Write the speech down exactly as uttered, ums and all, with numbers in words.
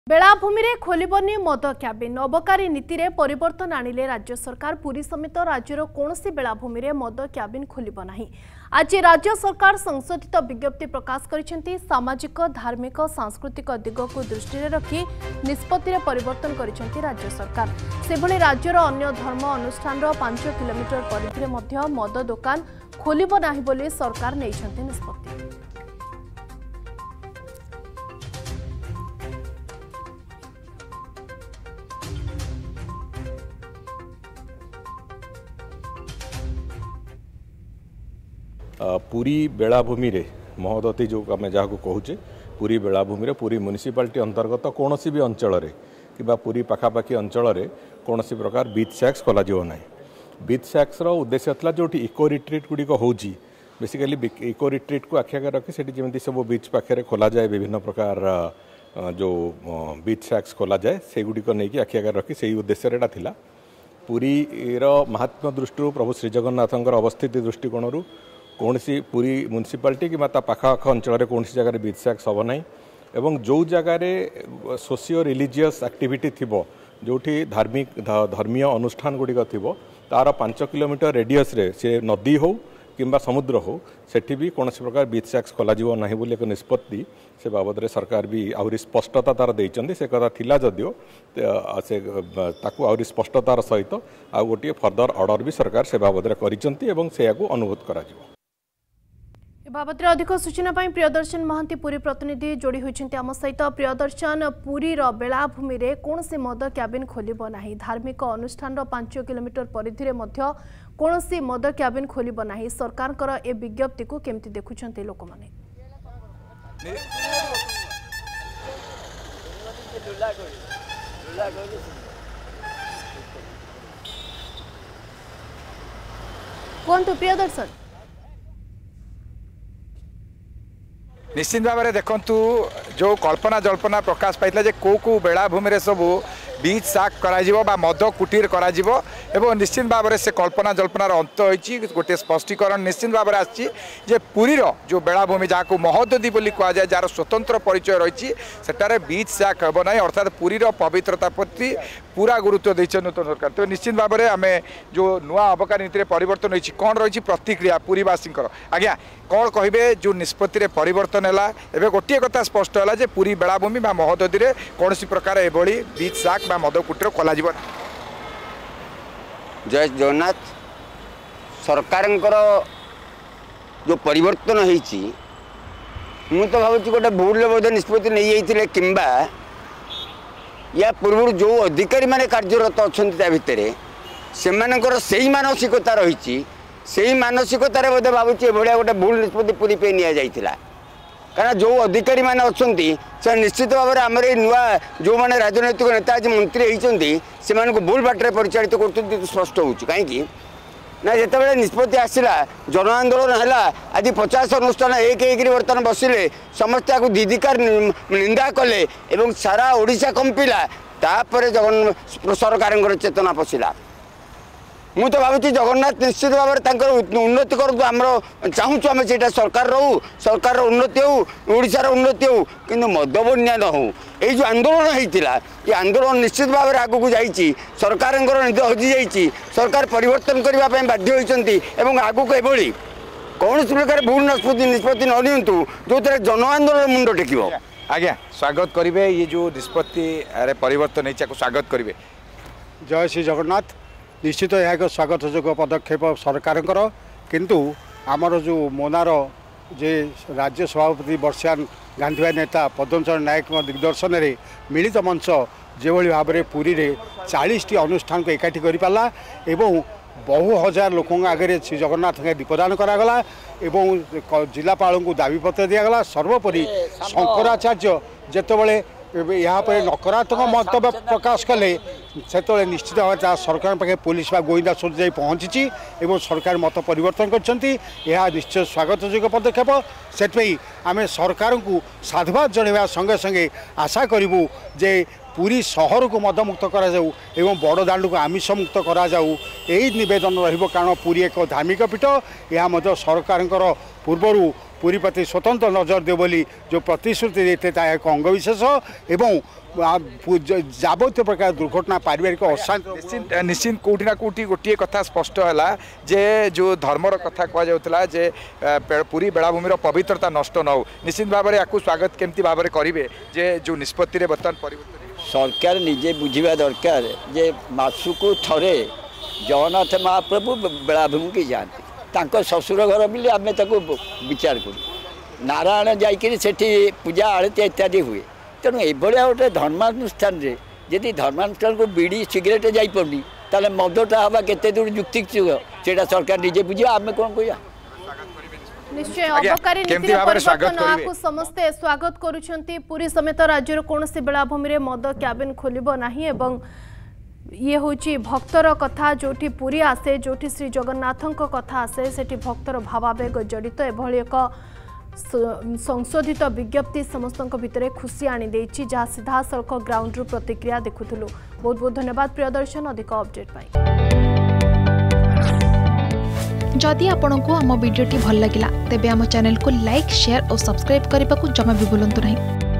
बेलाभूमि रे खोलिबनी मद क्याबिन अबकारी नीति रे परिवर्तन आनिले राज्य सरकार पुरी समेत राज्यर कोनोसी बेलाभूमि रे मद क्याबिन खोलिब नाही। आज राज्य सरकार संशोधित विज्ञप्ति प्रकाश करिसेंती। सामाजिक धार्मिक सांस्कृतिक दिग को दृष्टि रखी निष्पत्ति रे परिवर्तन करिसेंती राज्य सरकार। सेभली राज्यर अन्य धर्म अनुष्ठान रो पांच किलोमीटर परिधि रे मध्य मद दुकान खोलिब नाही बोली सरकार नेइसेंती निष्पत्ति। पूरी बेलाभूमि रे महोदती जो आम जहाँ कहूचे पूरी बेलाभूमि रे पूरी म्युनिसिपालिटी अंतर्गत कौन भी अंचल कि पूरी पाखापाखी अंचल कौन प्रकार बीच सैक्स खोल ना। बीच सैक्स उद्देश्य था जो इको रिट्रीट गुड़िक हो बेसिकली इको रिट्रीट को आखि आगे रखी से जमी सब बीच पाखे खोल जाए विभिन्न प्रकार जो बीच सैक्स खोल जाए से गुड़िक नहीं आखि आगे रखी से उद्देश्य था। पूरी महात्म्य दृष्टि प्रभु श्रीजगन्नाथ अवस्थित दृष्टिकोण कौन सी पूरी म्युनिसिपालिटी कि पाखापाख अंचल कौन सी जगह बीच सैक्स हम ना एवं जो जगह सोशियो रिलीजियस एक्टिविटी थिबो जोठी धार्मिक धर्मीय अनुष्ठान गुड़िक थिबो तार पांच किलोमीटर रेडियस रे से नदी हो किंबा समुद्र हो सेठी भी कौन प्रकार बीच सैक्स खोल ना बोली एक निष्पत्ति से बाबद रे सरकार भी आहरी स्पष्टता तार देइचंदी। से कथा थिला जदियो से ताकू आहरी स्पष्टतार सहित आ गोटे फर्दर ऑर्डर भी सरकार से बाबद रे करिचंती एवं से अनुरोध करा जिवो। बाबद अधिक सूचना प्रियदर्शन महांती पुरी प्रतिनिधि जोड़ी होती आम सहित। प्रियदर्शन पुरी बेलाभूमि रे कौन से मद क्याबिन खोलिब नाही। धार्मिक अनुष्ठान पांच किलोमीटर परिधि रे मध्य कौन सी मद क्याबिन खोलिब नाही। सरकार ए विज्ञप्ति को केमती देखुछंती लोक माने? कोंतु प्रियदर्शन निश्चित भाव में देखु जो कल्पना जल्पना प्रकाश पाइला जे को को बेलाभूमि सबू बीच साक करा मद कुटीर करा एवं निश्चित भाव में से कल्पना जल्पनार अंत होती गोटे स्पष्टीकरण निश्चित भाव में आसी जे पुरीर जो बेलाभूमि जहाँ को महोदधी बोली कह जाए जार स्वतंत्र परिचय रही सेटारे बीच साक हे ना अर्थात पुरीर पवित्रता प्रति पूरा गुरुत्व देते नूतन सरकार। तो निश्चित भाव में आम जो नुआ अबकारी नीति परिवर्तन होती कौन रही प्रतिक्रिया पुरीवासी आज्ञा कौन कहे जो निष्पत्ति परिवर्तन है एवं गोटे कथा स्पष्ट है जे पुरी बेलाभूमि महोदधी में कौन प्रकार एभली बीच साक मद कुटीर खोल। जय जगन्नाथ सरकार जो परिवर्तन होती मु तो भावुँ गोटे भूल बोध निष्पत्ति नहीं जाते किंबा या पूर्व जो अधिकारी माने कार्यरत अच्छा भितर से मानसिकता रही से मानसिकतार बोधे भावुँ भाया गोटे भूल निष्पत्ति पूरी पे नि जाइथिला। कारण जो अधिकारी माने अच्छी से निश्चित भाव में आमर नुआ जो मैंने राजनैतिक नेता आज मंत्री होती से भूल बाटर परिचालित कर स्पष्ट हो कहीं ना जिते निष्पत्ति आसला जन आंदोलन है आज पचास अनुष्ठान एक एक बर्तमान बसिले समस्त दीदिकार निंदा कले एवं सारा ओडिशा कंपिला तापर जगन सरकार चेतना पशिला। मु तो भावी जगन्नाथ निश्चित भाव में उन्नति कर चाहूँ आम से सरकार रहू सरकार उन्नति हो ओडिशार उन्नति हो कि मद बन्या न हो। ये जो आंदोलन होता ये आंदोलन निश्चित भाव में आगू जाइए सरकार निद हजि जाइए सरकार परिवर्तन करने बाध्य होती आगू को एभली कौन प्रकार भूल निष्पत्ति निष्पत्ति न नियंतु जो जन आंदोलन मुंड टेक। आज्ञा स्वागत करेंगे ये जो निष्पत्ति परिवर्तन है स्वागत करेंगे। जय श्री जगन्नाथ निश्चित यह एक स्वागत योग्य पदक्षेप सरकार किंतु आमर जो मोनार जे राज्य सभापति वर्षान गांधी नेता पद्मचरण नायक दिग्दर्शन में मिलित मंच जो भाव में पुरी रे चालीस टी अनुष्ठान को एकाठी कर पाला एवं बहु हजार लोकों आगे श्री जगन्नाथ दीपदान करागला एवं जिलापाल को दाबीपत्र दिगला। सर्वोपरि शंकराचार्य जितेबाला यहाँ पर नकारात्मक मंतव्य प्रकाश कले से निश्चित भाव सरकार पाखे पुलिस गोइंदा सोच जा पहुँची और सरकार मत परिवर्तन करछंती यह निश्चय स्वागत योग्य पदक्षेप। से आम सरकार को साधुवाद जनवा संगे संगे आशा करूँ जे पूरी सहर को मदमुक्त करा जाऊ एवं बड़ दांड को आमिष मुक्त करा जाऊ यही निवेदन रहिबो। कारण पुरी एक धार्मिक पीठ यह सरकार पूर्वर पुरी प्रति स्वतंत्र नजर दे बोली जो प्रतिश्रुति देते ता एक अंगविशेष एवं जावतीय प्रकार दुर्घटना पारिवारिक अशांति निश्चित निश्चित कोटी ना कोटी गोटे कथा स्पष्ट है जे जो धर्मर कथा कहुला जे पुरी बेलाभूमि पवित्रता नष्ट न हो निश्चित भाव में या स्वागत केमती भाव में करेंगे जे जो निष्पत्ति बर्तमान परिवर्तन सरकार निजे बुझा दरकार जे मासुक थरे जगन्नाथ महाप्रभु बेलाभूमि की जाती तांको ससुर घर बोली आम विचार करूँ नारायण जाकि पूजा आरती इत्यादि हुए तेणु ये गोटे धर्मानुष्ठान जदि धर्मानुष्ठान को बीड़ी सिगरेट जापनी ताले मदटा हवा केते दूर युक्ति सेटा सरकार निजे बुझे आम कौन कह निश्चय अबकारी नीति परिवर्तन आपको समस्ते स्वागत करुछंती पुरी समेत राज्यर कौन बेलाभूमि मद क्याबिन खोलिबो नाही एवं ये होची भक्तर कथा जोठी पुरी आसे जोठी श्री जगन्नाथों कथा आसे सेठी भक्तर भावावेग जड़ित एभली एक संशोधित विज्ञप्ति समस्त भितर खुशी आनी देछि जहाँ सीधा सड़क ग्राउंड रु प्रतिक्रिया देखुथुलु। बहुत बहुत धन्यवाद प्रियदर्शन अधिक अपडेट पाई। जदि आपंक आम भिडी भल लगा तेब आम चैनल को लाइक शेयर और सब्सक्राइब करने को जमा भी भूलु नहीं।